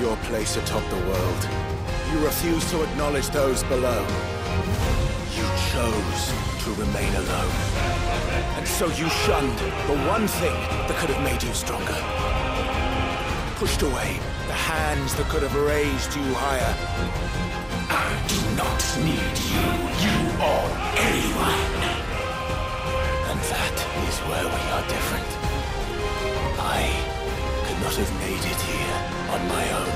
your place atop the world. You refuse to acknowledge those below. You chose to remain alone. And so you shunned the one thing that could have made you stronger. Pushed away the hands that could have raised you higher. I do not need you, or anyone. And that is where we are different. I could not have made it here on my own.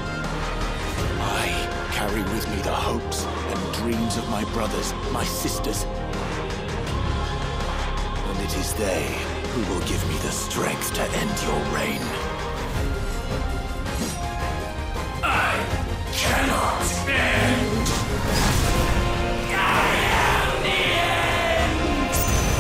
I carry with me the hopes and dreams of my brothers, my sisters. And it is they who will give me the strength to end your reign. I cannot end. I am the end.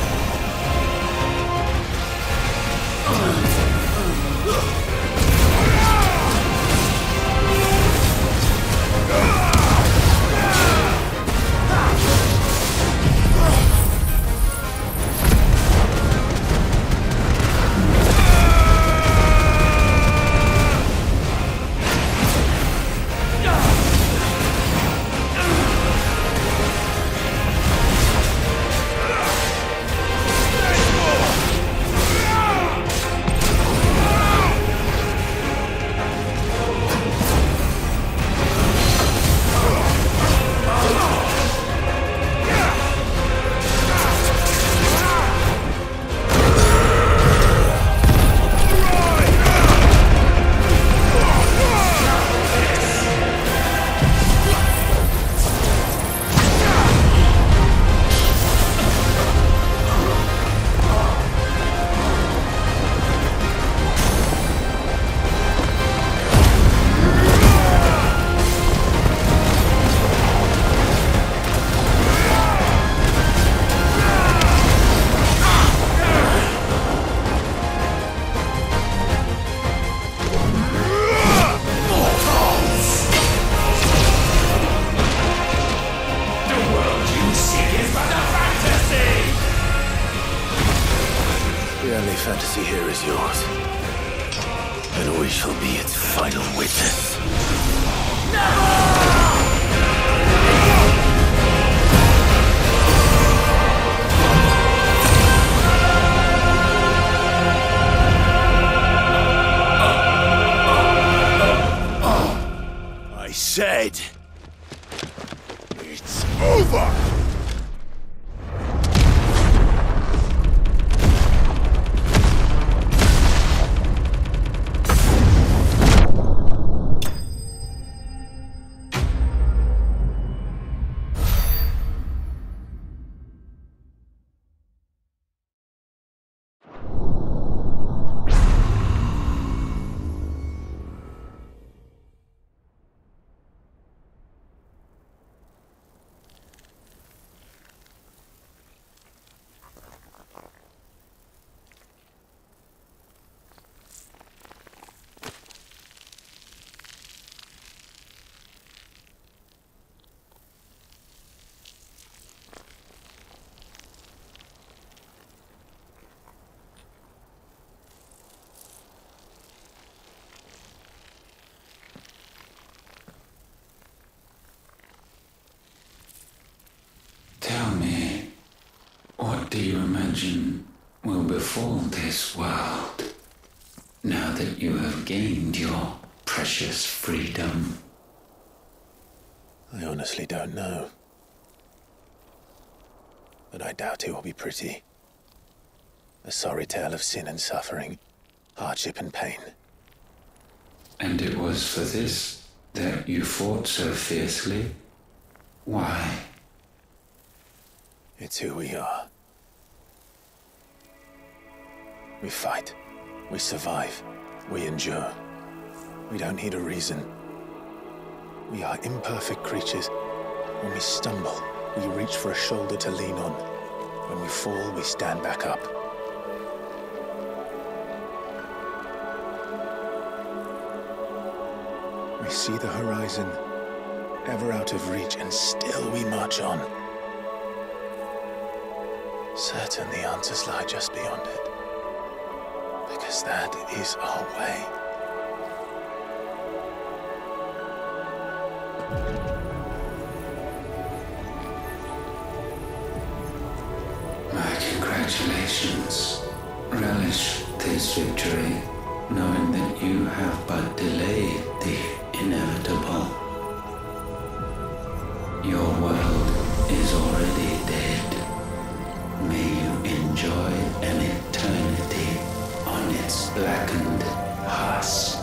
The only fantasy here is yours. And we shall be its final witness. I said, it's over! Tell me, what do you imagine will befall this world now that you have gained your precious freedom? I honestly don't know. But I doubt it will be pretty. A sorry tale of sin and suffering, hardship and pain. And it was for this that you fought so fiercely? Why? It's who we are. We fight. We survive. We endure. We don't need a reason. We are imperfect creatures. When we stumble, we reach for a shoulder to lean on. When we fall, we stand back up. We see the horizon, ever out of reach, and still we march on. Certain the answers lie just beyond it. Because that is our way. Congratulations. Relish this victory, knowing that you have but delayed the inevitable. Your world is already dead. May you enjoy an eternity on its blackened husk.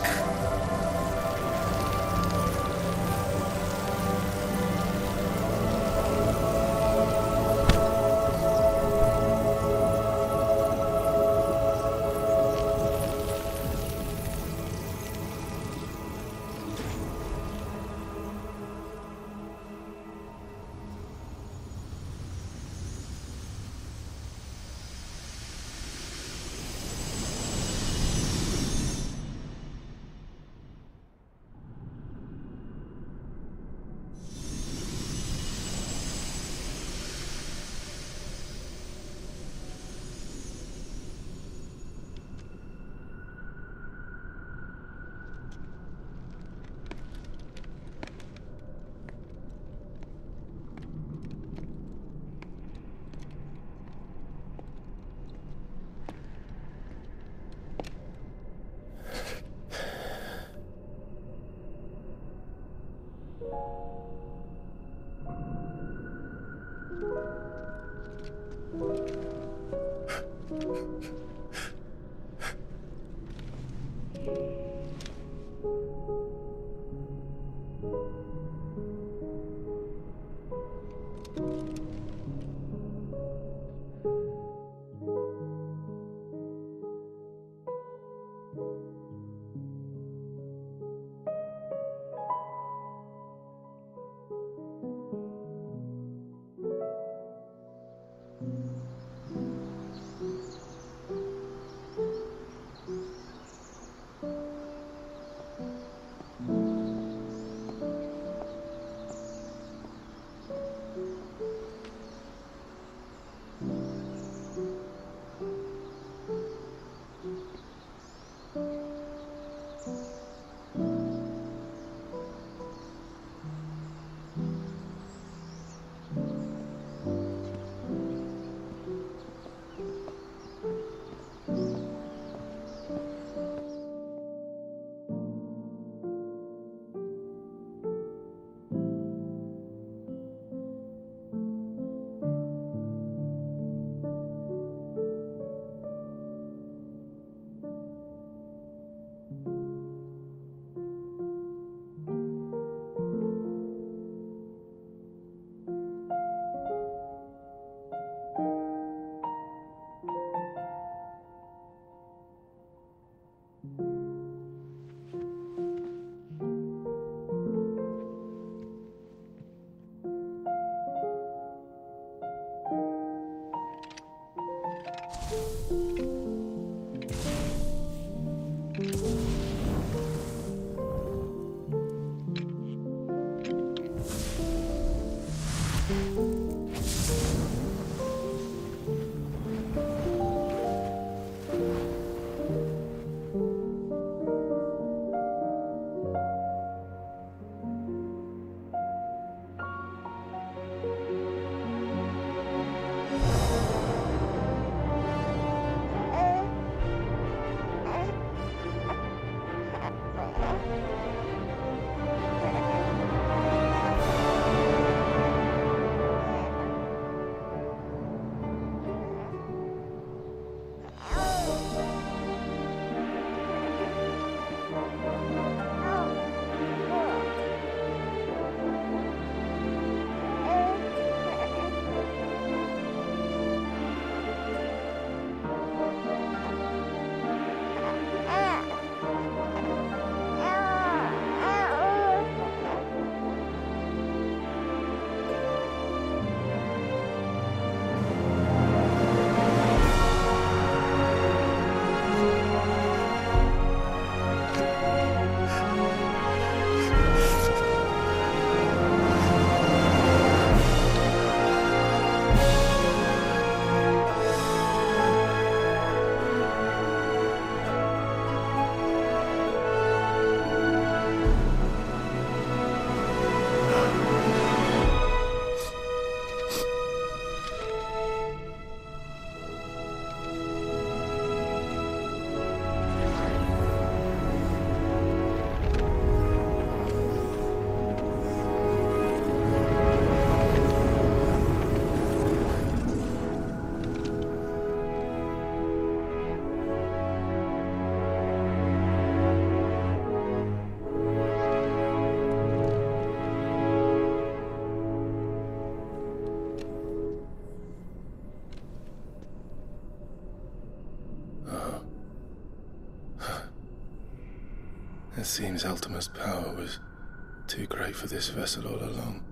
It seems Ultima's power was too great for this vessel all along.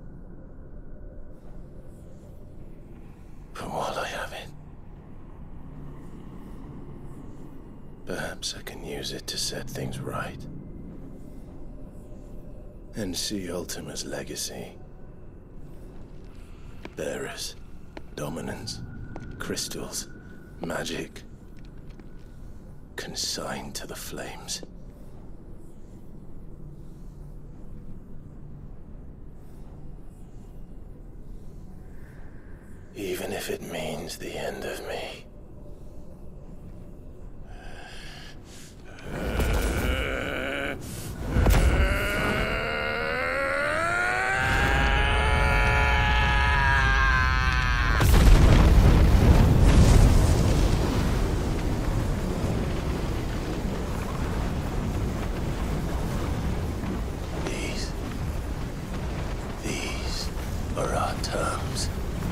But while I have it, perhaps I can use it to set things right. And see Ultima's legacy. Bearers, dominance, crystals, magic, consigned to the flames. Even if it means the end of me. These are our terms.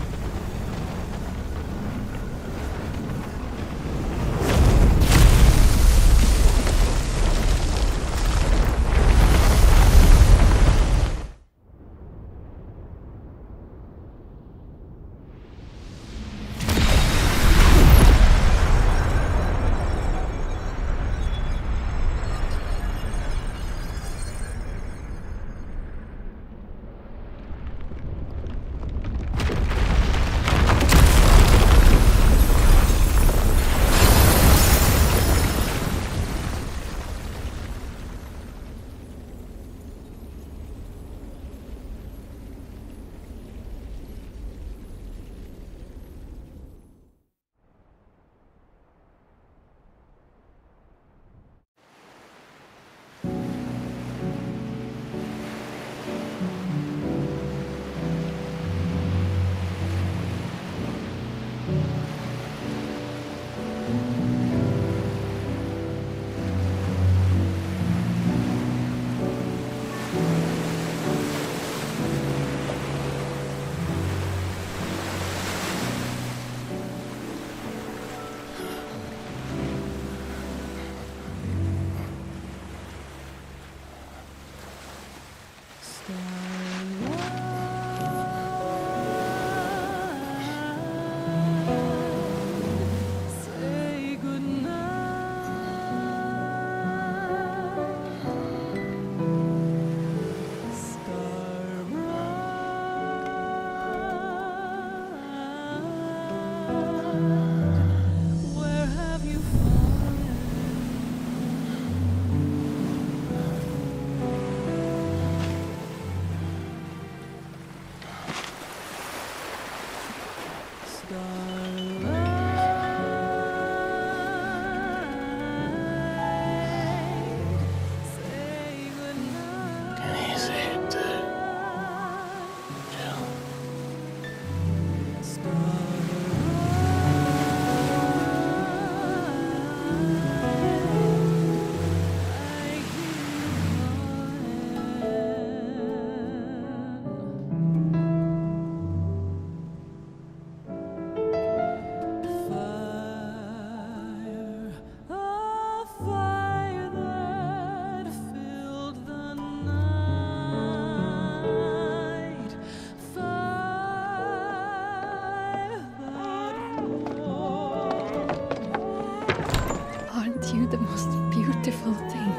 You the most beautiful thing.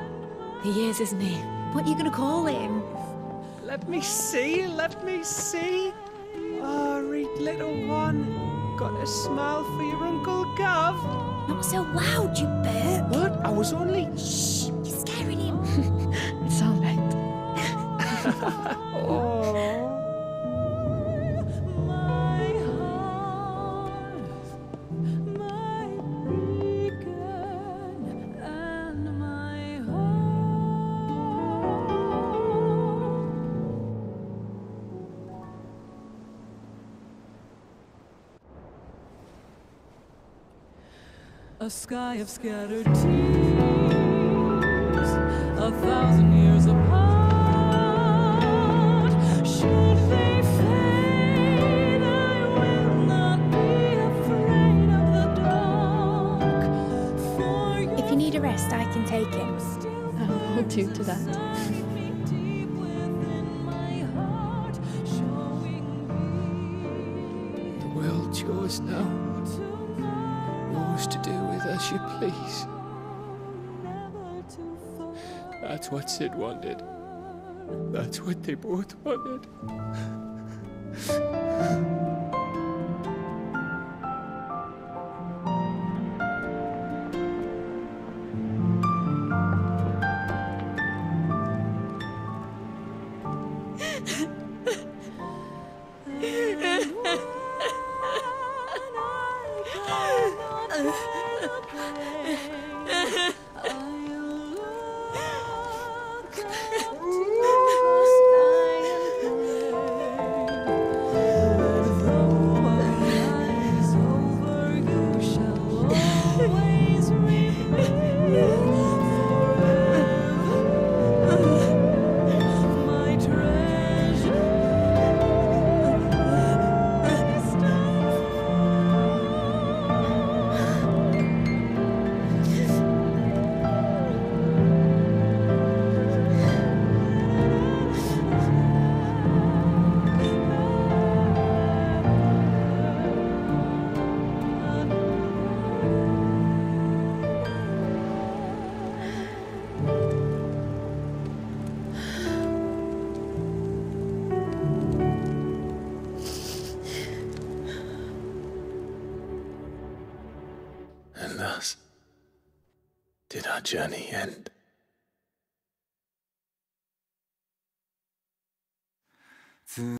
He is, isn't he? What are you going to call him? Let me see, let me see. Oh, read little one. Got a smile for your Uncle Gav. Not so loud, you burp. What? I was only... Shh, you're scaring him. It's all right. Oh. A sky of scattered tears, 1,000 years apart. Should they fade, I will not be afraid of the dark. For If you need a rest, I can take him. Oh, gratitude to that. The world's yours now. Yours to do with as you please. That's what Sid wanted. That's what they both wanted. And thus did our journey end.